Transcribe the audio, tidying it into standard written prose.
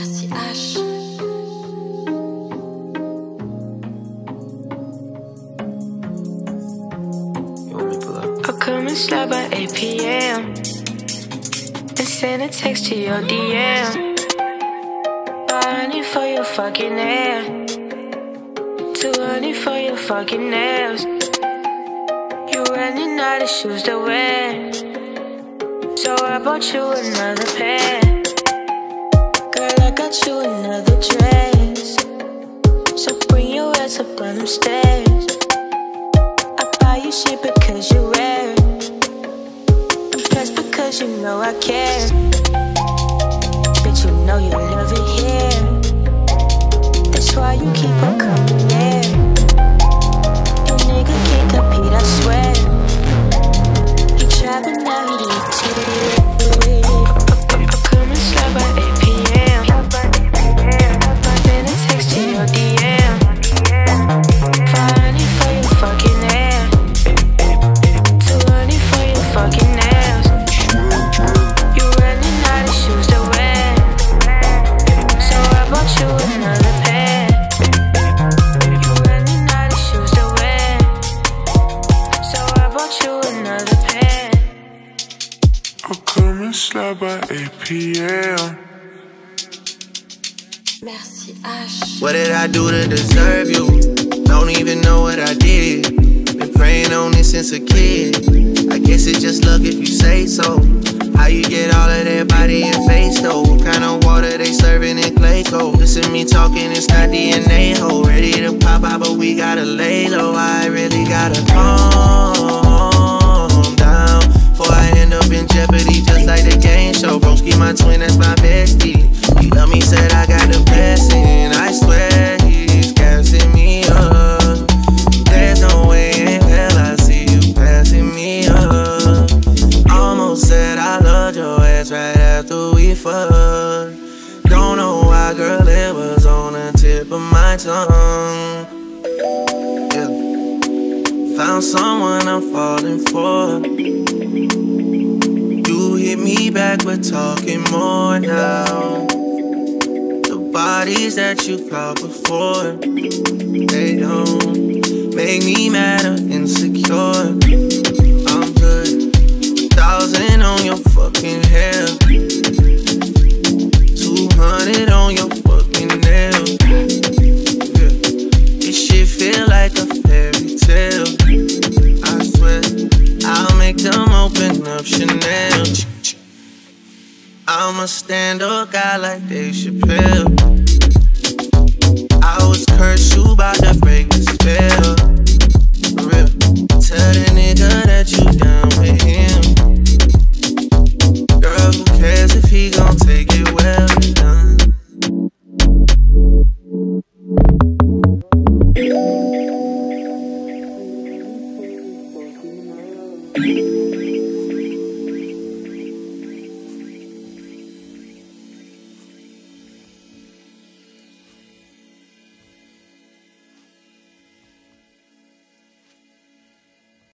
Merci H. I'll come and slide by 8 p.m. and send a text to your DM. $100 for your fucking hair, $200 for your fucking nails. You're running out of shoes to wear, so I bought you another pair. Girl, I got you another dress, so bring your ass up on them stairs. I buy you shit because you wear it, impressed because you know I care. Bitch, you know you love it here, that's why you keep on coming there. Your nigga can't compete, I swear. He tried but now he leaves it. I'll come and slide by 8 p.m. Send a text to your DM. $500 for your fucking hair, $200 for your fucking nails. You're running out of shoes to wear, so I bought you another pair. You're running out of shoes to wear, so I bought you another pair. I'll come and slide by 8 p.m. Merci H. What did I do to deserve you? Don't even know what I did. Been praying on this since a kid. I guess it's just luck if you say so. How you get all of that body and face though? What kind of water they serving in Clayco? Listen me talking, it's not DNA ho. Ready to pop out but we gotta lay low. I really gotta calm down before I end up in jeopardy just like the game show. Broski my twin, that's my bestie. He love me, said I got the blessing. I swear he's gassing me up. There's no way in hell I see you passing me up. Almost said I loved your ass right after we fucked. Don't know why, girl, it was on the tip of my tongue. Yeah. Found someone I'm falling for. You hit me back, we're talking more now. The bodies that you caught before, they don't make me mad or insecure. I'm good, 1,000 on your fucking hair, 200 on your fucking nails. Yeah. This shit feel like a fairy tale. I swear, I'll make them open up Chanel. I'm a stand-up guy like Dave Chappelle.